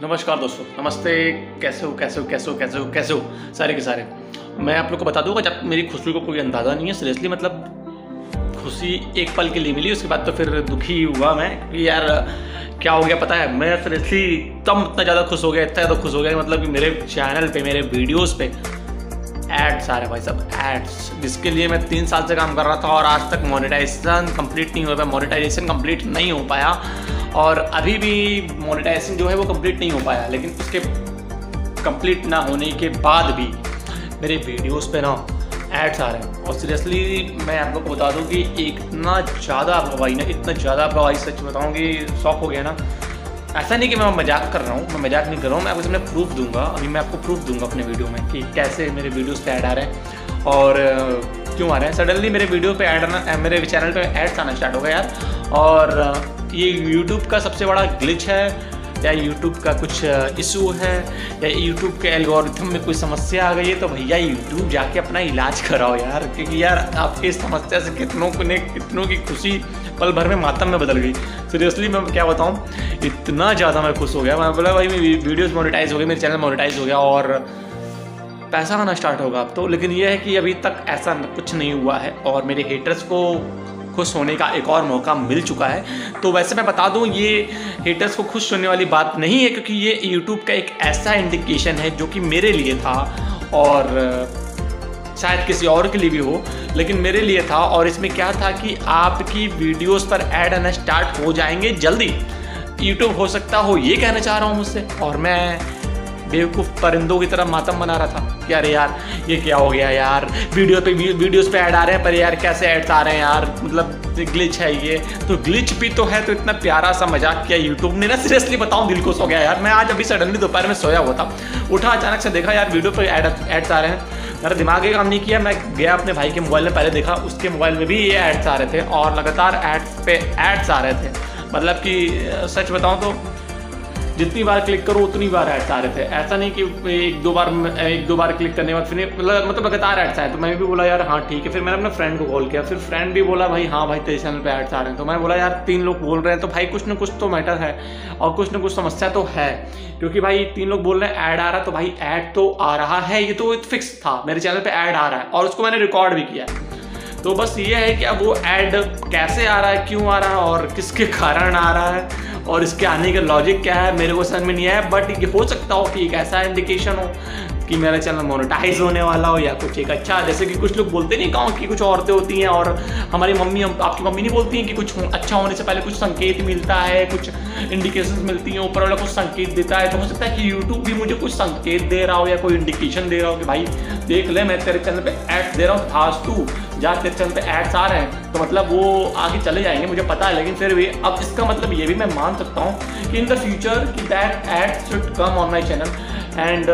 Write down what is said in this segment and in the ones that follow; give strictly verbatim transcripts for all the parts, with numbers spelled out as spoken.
नमस्कार दोस्तों, नमस्ते। कैसे हो कैसे हो कैसे हो कैसे हो कैसे हो सारे के सारे। मैं आप लोग को बता दूंगा, जब मेरी खुशी को कोई अंदाज़ा नहीं है सीरियसली। मतलब खुशी एक पल के लिए मिली, उसके बाद तो फिर दुखी हुआ मैं कि यार क्या हो गया पता है। मैं सीरियसली तब इतना ज़्यादा खुश हो गया, इतना ज़्यादा खुश हो गया मतलब कि मेरे चैनल पे, मेरे वीडियोज़ पे एड्स आ रहे भाई साहब, एड्स, जिसके लिए मैं तीन साल से काम कर रहा था और आज तक मोनेटाइजेशन कंप्लीट नहीं हो पाया। मोनेटाइजेशन कंप्लीट नहीं हो पाया और अभी भी मोनेटाइजेशन जो है वो कंप्लीट नहीं हो पाया। लेकिन उसके कंप्लीट ना होने के बाद भी मेरे वीडियोस पे ना एड्स आ रहे हैं। और सीरियसली मैं आप लोग को बता दूं कि इतना ज़्यादा आपका भाई ना इतना ज़्यादा आपका भाई सच बताऊँ कि शौक हो गया ना। ऐसा नहीं कि मैं मजाक कर रहा हूँ, मैं मजाक नहीं कर रहा हूँ, मैं आपको सामने प्रूफ दूंगा। अभी मैं आपको प्रूफ दूंगा अपने वीडियो में कि कैसे मेरे वीडियोस पे ऐड आ रहे हैं और क्यों आ रहे हैं। सडनली मेरे वीडियो पे ऐड आना, मेरे चैनल पे एड्स आना स्टार्ट हो गया यार। और ये यूट्यूब का सबसे बड़ा ग्लिच है या यूट्यूब का कुछ इशू है या यूट्यूब के एल्गोरिथम में कोई समस्या आ गई है, तो भैया यूट्यूब जाके अपना इलाज कराओ यार। क्योंकि यार आपकी इस समस्या से कितनों को ने कितनों की खुशी पल भर में मातम में बदल गई। सीरियसली मैं क्या बताऊं, इतना ज़्यादा मैं खुश हो गया। मैं बोला भाई मेरी वीडियोस मोनेटाइज हो गई, मेरे चैनल मोनेटाइज हो गया और पैसा आना स्टार्ट होगा अब तो। लेकिन यह है कि अभी तक ऐसा कुछ नहीं हुआ है और मेरे हेटर्स को खुश होने का एक और मौका मिल चुका है। तो वैसे मैं बता दूं, ये हेटर्स को खुश होने वाली बात नहीं है, क्योंकि ये यूट्यूब का एक ऐसा इंडिकेशन है जो कि मेरे लिए था और शायद किसी और के लिए भी हो, लेकिन मेरे लिए था। और इसमें क्या था कि आपकी वीडियोस पर ऐड आना स्टार्ट हो जाएंगे जल्दी। यूट्यूब हो सकता हो ये कहना चाह रहा हूँ मुझसे, और मैं बेवकूफ़ परिंदों की तरह मातम बना रहा था कि अरे यार ये क्या हो गया यार, वीडियो पे वीडियोस पे ऐड आ रहे हैं पर यार कैसे ऐड्स आ रहे हैं यार, मतलब ग्लिच है ये। तो ग्लिच भी तो है, तो इतना प्यारा सा मजाक किया यूट्यूब ने ना। सीरियसली बताऊं दिल खुश हो गया यार। मैं आज अभी सडनली दोपहर में सोया हुआ था, उठा अचानक से देखा यार वीडियो पे ऐड एड्स आ रहे हैं। मेरा दिमाग ये काम नहीं किया, मैं गया अपने भाई के मोबाइल में, पहले देखा उसके मोबाइल में भी ये एड्स आ रहे थे और लगातार एड्स पे एड्स आ रहे थे। मतलब कि सच बताऊं तो जितनी बार क्लिक करो उतनी बार ऐड्स आ रहे थे। ऐसा नहीं कि एक दो बार एक दो बार क्लिक करने के बाद फिर मतलब लगातार ऐड्स आए। तो मैं भी बोला यार हाँ ठीक है। फिर मैंने अपने फ्रेंड को कॉल किया, फिर फ्रेंड भी बोला भाई हाँ भाई तेरे चैनल पे ऐड्स आ रहे हैं। तो मैं बोला यार तीन लोग बोल रहे हैं तो भाई कुछ ना कुछ तो मैटर है और कुछ ना कुछ समस्या तो है, क्योंकि भाई तीन लोग बोल रहे हैं ऐड आ रहा है, तो भाई ऐड तो आ रहा है। ये तो फिक्स था, मेरे चैनल पर ऐड आ रहा है और उसको मैंने रिकॉर्ड भी किया है। तो बस ये है कि अब वो ऐड कैसे आ रहा है, क्यों आ रहा है और किसके कारण आ रहा है और इसके आने का लॉजिक क्या है मेरे को समझ में नहीं आया। बट ये हो सकता हो कि एक ऐसा इंडिकेशन हो कि मेरा चैनल मोनेटाइज होने वाला हो, या कुछ एक अच्छा, जैसे कि कुछ लोग बोलते नहीं गाँव की कुछ औरतें होती हैं और हमारी मम्मी, आपकी मम्मी नहीं बोलती हैं कि कुछ अच्छा होने से पहले कुछ संकेत मिलता है, कुछ इंडिकेशन मिलती हैं, ऊपर वाला कुछ संकेत देता है। तो हो सकता है कि यूट्यूब भी मुझे कुछ संकेत दे रहा हो या कोई इंडिकेशन दे रहा हो कि भाई देख ले मैं तेरे चैनल पे एड्स दे रहा हूँ, खास तू जा तेरे चैनल पे एड्स आ रहे हैं, तो मतलब वो आगे चले जाएंगे, मुझे पता है। लेकिन फिर भी अब इसका मतलब ये भी मैं मान सकता हूँ कि इन द फ्यूचर कि that ads should come on my channel and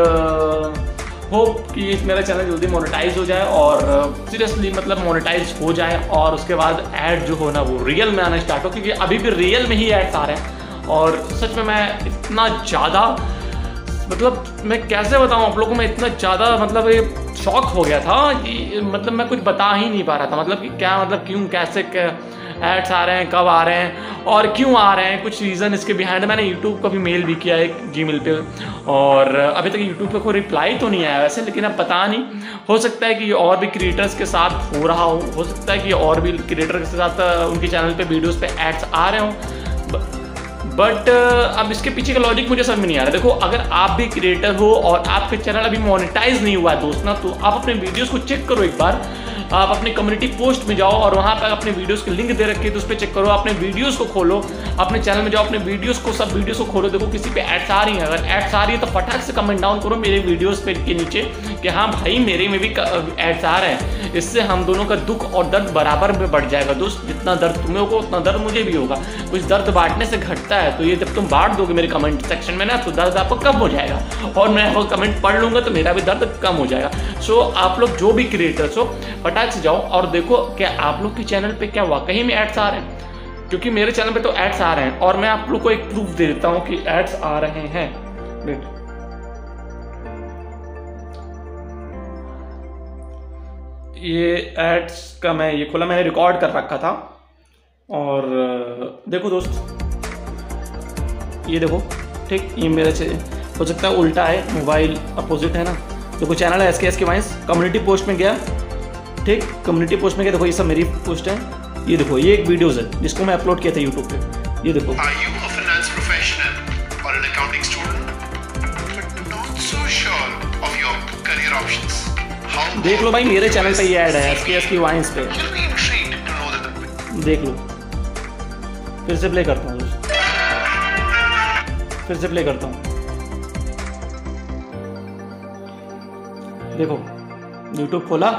hope कि मेरा चैनल जल्दी मोनेटाइज हो जाए और सीरियसली uh, मतलब मोनेटाइज हो जाए और उसके बाद ऐड जो हो ना वो रियल में आना स्टार्ट हो, क्योंकि अभी भी रियल में ही एड्स आ रहे हैं। और सच में मैं इतना ज़्यादा, मतलब मैं कैसे बताऊँ आप लोगों को, मैं इतना ज़्यादा मतलब ये शॉक हो गया था कि मतलब मैं कुछ बता ही नहीं पा रहा था। मतलब कि क्या, मतलब क्यों, कैसे एड्स आ रहे हैं, कब आ रहे हैं और क्यों आ रहे हैं, कुछ रीज़न इसके बिहाइंड। मैंने यूट्यूब को भी मेल भी किया है जीमेल पे और अभी तक यूट्यूब पे कोई रिप्लाई तो नहीं आया वैसे, लेकिन अब पता नहीं, हो सकता है कि ये और भी क्रिएटर्स के साथ हो रहा हो हो सकता है कि और भी क्रिएटर के साथ उनके चैनल पे वीडियोस पे एड्स आ रहे हों। बट uh, अब इसके पीछे का लॉजिक मुझे समझ में नहीं आ रहा। देखो, अगर आप भी क्रिएटर हो और आपके चैनल अभी मोनेटाइज नहीं हुआ है दोस्त ना, तो आप अपने वीडियोस को चेक करो एक बार। आप अपने कम्युनिटी पोस्ट में जाओ और वहाँ पर अपने वीडियोस के लिंक दे रखे हैं तो उस पर चेक करो। अपने वीडियोस को खोलो, अपने चैनल में जाओ, अपने वीडियोस को, सब वीडियोस को खोलो, देखो किसी पे एड्स आ रही है। अगर एड्स आ रही है तो फटाक से कमेंट डाउन करो मेरे वीडियोस पे के नीचे कि हाँ भाई मेरे में भी एड्स आ रहे हैं। इससे हम दोनों का दुख और दर्द बराबर में बढ़ जाएगा दोस्त। जितना दर्द तुम्हें होगा उतना दर्द मुझे भी होगा। कुछ दर्द बांटने से घटता है, तो ये जब तुम बांट दोगे मेरे कमेंट सेक्शन में ना, तो दर्द आपको कम हो जाएगा और मैं वो कमेंट पढ़ लूंगा तो मेरा भी दर्द कम हो जाएगा। सो आप लोग जो भी क्रिएटर्स हो फटाक से जाओ और देखो क्या आप लोग के चैनल पे क्या वाकई में एड्स आ रहे हैं, क्योंकि मेरे चैनल पे तो एड्स आ रहे हैं और मैं आप लोग को एक प्रूफ दे देता हूँ कि एड्स आ रहे हैं। ये एड्स का मैं ये खोला, मैंने रिकॉर्ड कर रखा था और देखो दोस्त, ये देखो ठीक, ये मेरे से हो सकता है उल्टा है, मोबाइल अपोजिट है ना। देखो चैनल है एस के एस के वाइंस, कम्युनिटी पोस्ट में गया, ठीक, कम्युनिटी पोस्ट में गया, देखो ये सब मेरी पोस्ट है। ये देखो ये एक वीडियोज़ है जिसको मैं अपलोड किया था यूट्यूब पे, ये देखो। Are you a finance professional or an accounting student but not so sure of your career options? How देख लो भाई मेरे चैनल पे ये ऐड है एस के एस की वाइंस पे, You'll be intrigued to know that the देख लो। फिर से प्ले करता हूँ, फिर से प्ले करता हूँ, देखो यूट्यूब खोला,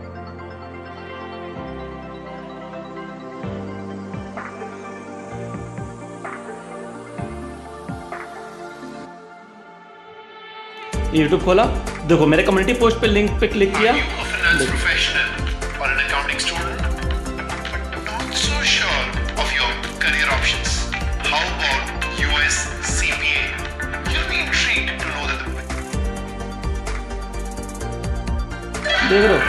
यूट्यूब खोला, देखो मेरे कम्युनिटी पोस्ट पे लिंक पे क्लिक किया। Are you a finance professional or an accounting student but not so sure of your career options? How about U S C P A? You'll be intrigued to know that the देख रहे हो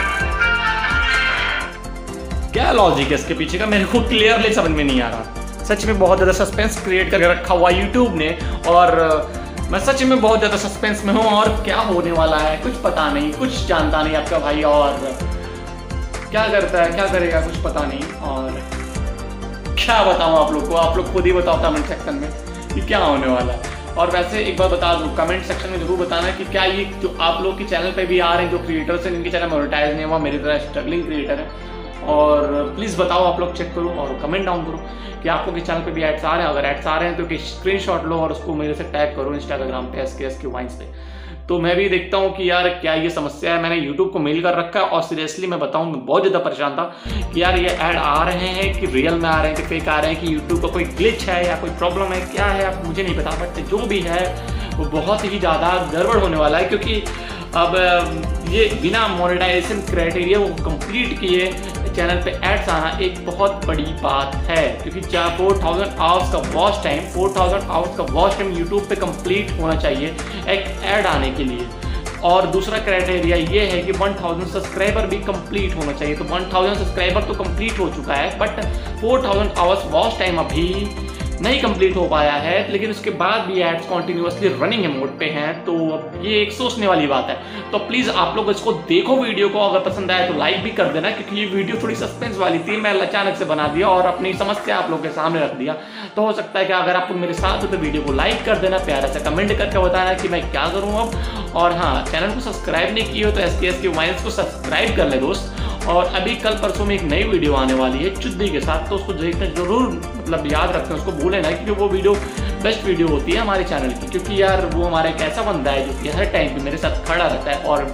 क्या logic है इसके पीछे का, मेरे को क्लियरली समझ में नहीं आ रहा। सच में बहुत ज़्यादा सस्पेंस क्रिएट करके रखा हुआ यूट्यूब ने, और मैं सच में बहुत ज़्यादा सस्पेंस में हूँ, और क्या होने वाला है कुछ पता नहीं, कुछ जानता नहीं आपका भाई, और क्या करता है क्या करेगा कुछ पता नहीं, और क्या बताऊँ आप लोग को, आप लोग खुद ही बताओ कमेंट सेक्शन में कि क्या होने वाला है। और वैसे एक बार बता दूँ, कमेंट सेक्शन में जरूर बताना कि क्या ये जो आप लोग के चैनल पे भी आ रहे हैं जो क्रिएटर्स हैं जिनके चैनल मोनेटाइज नहीं हुआ, मेरी तरह स्ट्रगलिंग क्रिएटर है, और प्लीज़ बताओ, आप लोग चेक करो और कमेंट डाउन करो कि आप लोग के चैनल पे भी एड्स आ रहे हैं। अगर एड्स आ रहे हैं तो कि स्क्रीनशॉट लो और उसको मेरे से टैग करो इंस्टाग्राम पे एस के एस के वाइंस पे, तो मैं भी देखता हूँ कि यार क्या ये समस्या है। मैंने यूट्यूब को मेल कर रखा है, और सीरियसली मैं बताऊँ मैं बहुत ज़्यादा परेशान था कि यार ये ऐड आ रहे हैं कि रियल में आ रहे हैं कि फेक आ रहे हैं, कि यूट्यूब का कोई ग्लिच है या कोई प्रॉब्लम है, क्या है आप मुझे नहीं पता, बट जो भी है वो बहुत ही ज़्यादा गड़बड़ होने वाला है, क्योंकि अब ये बिना मोनेटाइजेशन क्राइटेरिया वो कंप्लीट किए चैनल पे एड्स आना एक बहुत बड़ी बात है, क्योंकि चार फोर थाउजेंड आवर्स का watch time four thousand hours का वॉच टाइम यूट्यूब पे कंप्लीट होना चाहिए एक ऐड आने के लिए। और दूसरा क्राइटेरिया ये है कि वन थाउजेंड सब्सक्राइबर भी कंप्लीट होना चाहिए, तो वन थाउजेंड सब्सक्राइबर तो कंप्लीट हो चुका है, but four thousand hours watch time अभी नहीं कंप्लीट हो पाया है, लेकिन उसके बाद भी एड्स कॉन्टिन्यूसली रनिंग मोड पे हैं, तो ये एक सोचने वाली बात है। तो प्लीज़ आप लोग इसको देखो वीडियो को, अगर पसंद आए तो लाइक भी कर देना, क्योंकि ये वीडियो थोड़ी सस्पेंस वाली थी, मैं अचानक से बना दिया और अपनी समस्या आप लोग के सामने रख दिया। तो हो सकता है कि अगर आप लोग मेरे साथ हो तो वीडियो को लाइक कर देना, प्यारा सा कमेंट करके बताना कि मैं क्या करूँ अब, और हाँ चैनल को सब्सक्राइब नहीं किए हो तो एस के एस के वाइंस को सब्सक्राइब कर ले दोस्त। और अभी कल परसों में एक नई वीडियो आने वाली है चुद्दी के साथ, तो उसको देखना जरूर, मतलब याद रखना, उसको भूलें ना, क्योंकि वो वीडियो बेस्ट वीडियो होती है हमारे चैनल की, क्योंकि यार वो हमारा एक ऐसा बंदा है जो कि हर टाइम पे मेरे साथ खड़ा रहता है, और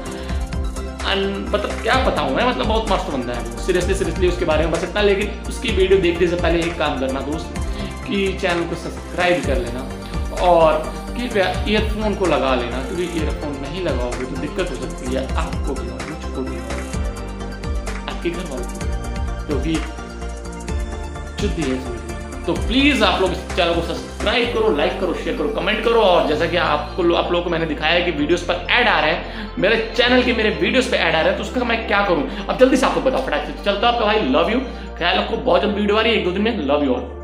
मतलब क्या बताऊँ मैं, मतलब बहुत मस्त बंदा है सीरियसली सीरियसली उसके बारे में बस इतना। लेकिन उसकी वीडियो देखने से पहले एक काम करना दोस्त कि चैनल को सब्सक्राइब कर लेना, और कृपया ईयरफोन को लगा लेना, क्योंकि ईयरफोन नहीं लगाओगे तो दिक्कत हो सकती है आपको भी और मुझको भी, आपके घर वालों को, क्योंकि चुद्दी है। तो प्लीज़ आप लोग इस चैनल को सब्सक्राइब करो, लाइक करो, शेयर करो, कमेंट करो, और जैसा कि आपको आप लोगों को मैंने दिखाया कि वीडियोस पर ऐड आ रहे हैं, मेरे चैनल के मेरे वीडियोस पे ऐड आ रहे हैं, तो उसका मैं क्या करूं अब जल्दी से आपको बताओ, फटाक से चलता आपका भाई, लव यू, ख्याल रखो, बहुत जल्द वीडियो आ रही है एक दो दिन में, लव यू ऑल।